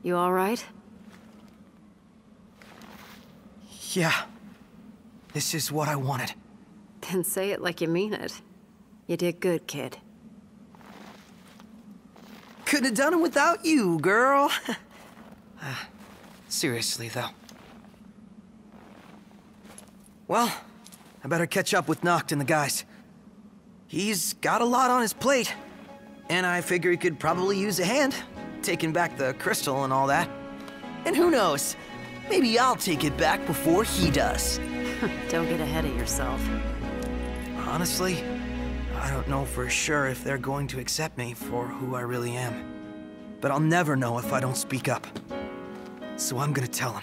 You all right? Yeah. This is what I wanted. Then say it like you mean it. You did good, kid. Couldn't have done it without you, girl. Seriously, though. Well, I better catch up with Noct and the guys. He's got a lot on his plate, and I figure he could probably use a hand, taking back the crystal and all that. And who knows, maybe I'll take it back before he does. Don't get ahead of yourself. Honestly, I don't know for sure if they're going to accept me for who I really am. But I'll never know if I don't speak up. So I'm gonna tell them.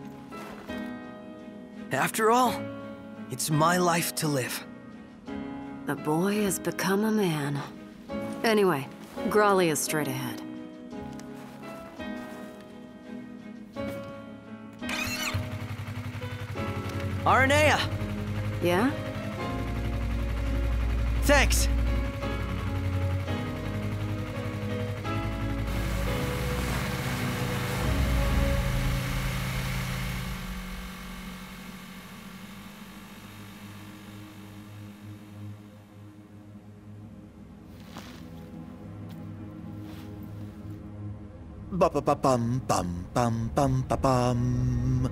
After all, it's my life to live. The boy has become a man. Anyway, Grolly is straight ahead. Aranea! Yeah? Thanks! Ba ba ba bum bum bum bum ba bum.